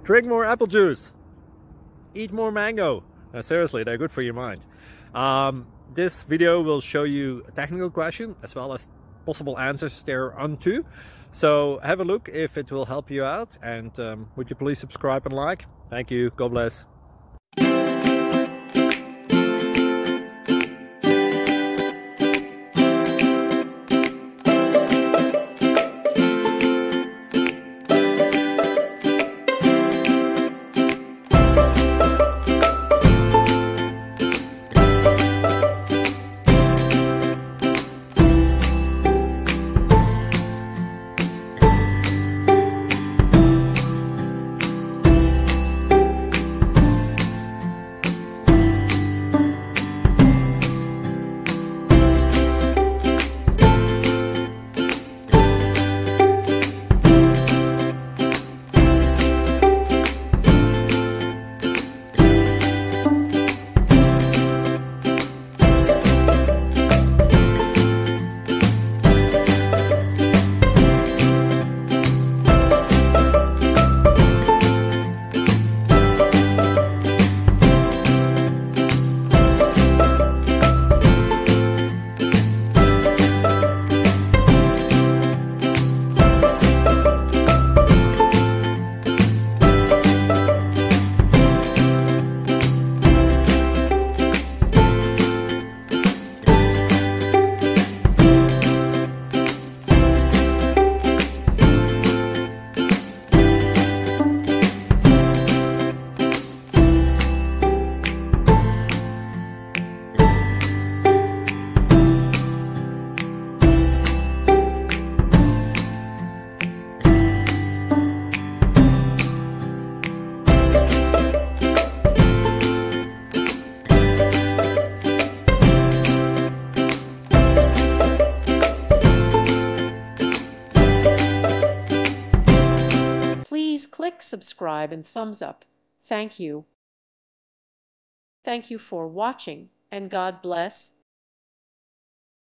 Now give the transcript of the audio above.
Drink more apple juice. Eat more mango. Seriously, they're good for your mind. This video will show you a technical question as well as possible answers thereunto. So have a look if it will help you out, and would you please subscribe and like? Thank you. God bless. Please click subscribe and thumbs up. Thank you. Thank you for watching, and God bless.